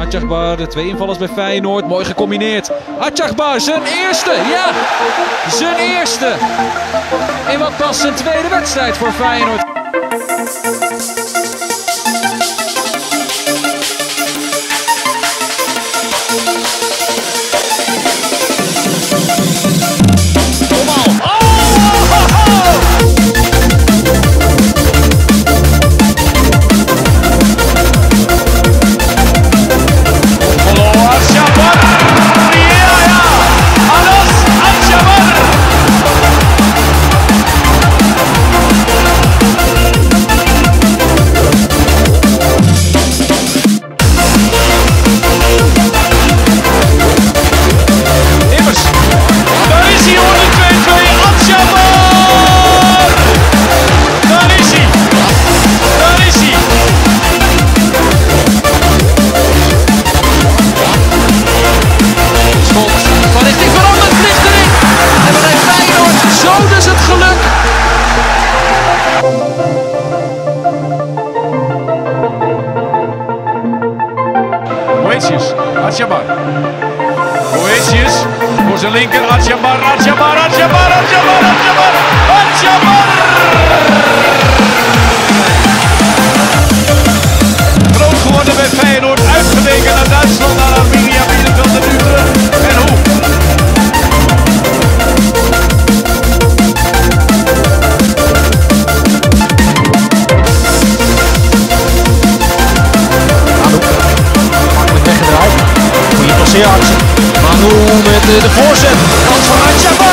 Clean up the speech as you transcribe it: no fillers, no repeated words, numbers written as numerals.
Atjagbar, de 2 invallers bij Feyenoord. Mooi gecombineerd. Atjagbar, zijn eerste. Ja, zijn eerste. In wat pas zijn tweede wedstrijd voor Feyenoord. Atjagbar. Boetius voor zijn linker. Atjagbar. Groot geworden bij Feyenoord. Uitgeweken naar Duitsland, naar Arminia, Bielefeld en Utrecht. En hoe? Goede passeeractie. Manu met de voorzet. Kans van Atjagbar.